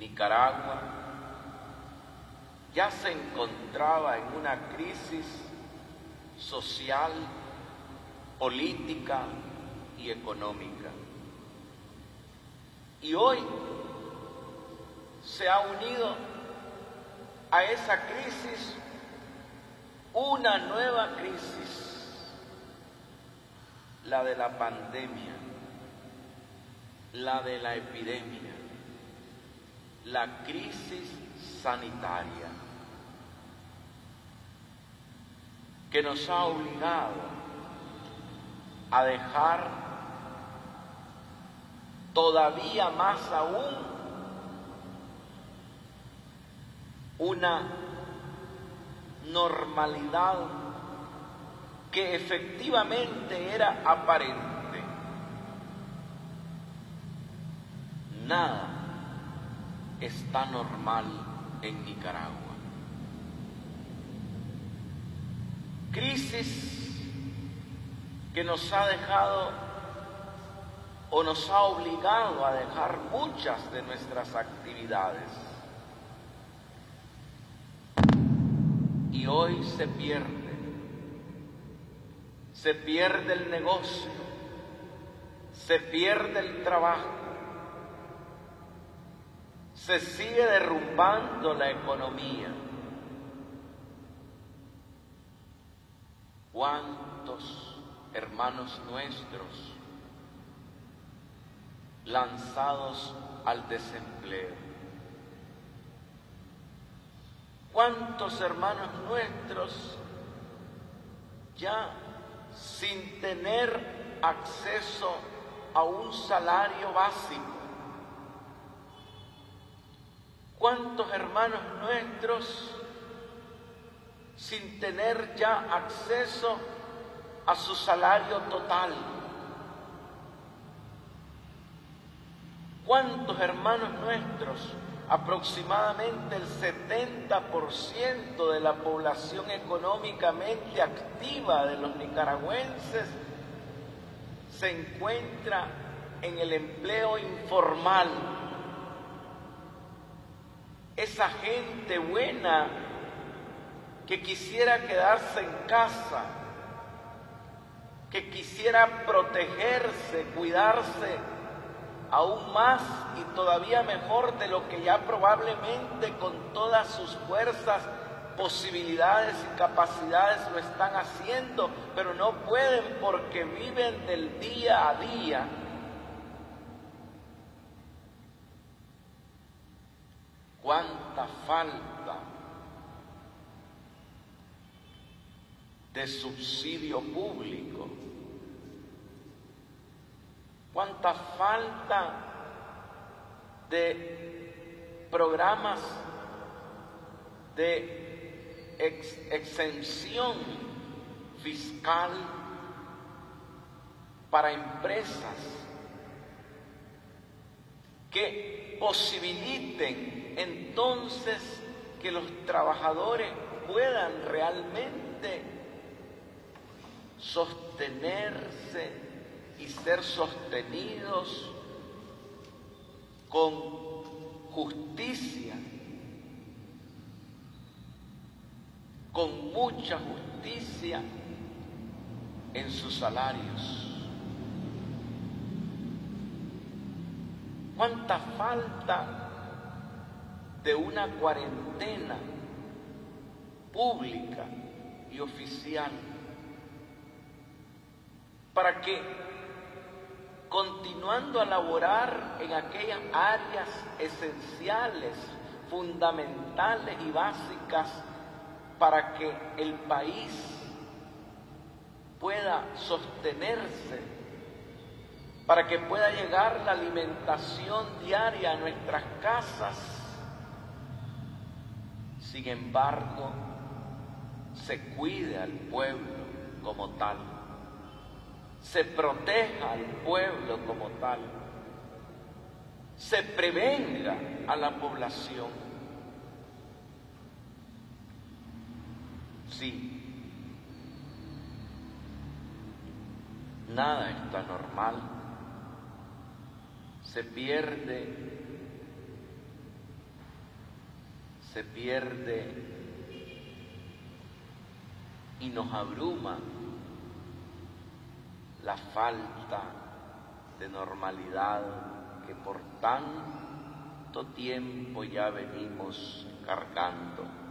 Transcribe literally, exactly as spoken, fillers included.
Nicaragua ya se encontraba en una crisis social, política y económica. Y hoy se ha unido a esa crisis una nueva crisis, la de la pandemia, la de la epidemia, la crisis sanitaria, que nos ha obligado a dejar todavía más aún una normalidad que efectivamente era aparente. Nada está normal en Nicaragua. Crisis que nos ha dejado o nos ha obligado a dejar muchas de nuestras actividades. Y hoy se pierde, se pierde el negocio, se pierde el trabajo, se sigue derrumbando la economía. ¿Cuántos hermanos nuestros lanzados al desempleo? ¿Cuántos hermanos nuestros ya sin tener acceso a un salario básico? ¿Cuántos hermanos nuestros sin tener ya acceso a su salario total? ¿Cuántos hermanos nuestros, aproximadamente el setenta por ciento de la población económicamente activa de los nicaragüenses, se encuentra en el empleo informal? Esa gente buena que quisiera quedarse en casa, que quisiera protegerse, cuidarse aún más y todavía mejor de lo que ya probablemente con todas sus fuerzas, posibilidades y capacidades lo están haciendo, pero no pueden porque viven del día a día. Cuánta falta de subsidio público, cuánta falta de programas de ex exención fiscal para empresas que posibiliten entonces que los trabajadores puedan realmente sostenerse y ser sostenidos con justicia, con mucha justicia en sus salarios. ¿Cuánta falta de una cuarentena pública y oficial para que, continuando a laborar en aquellas áreas esenciales, fundamentales y básicas, para que el país pueda sostenerse, para que pueda llegar la alimentación diaria a nuestras casas? Sin embargo, se cuide al pueblo como tal, se proteja al pueblo como tal, se prevenga a la población. Sí, nada está normal, se pierde se pierde y nos abruma la falta de normalidad que por tanto tiempo ya venimos cargando.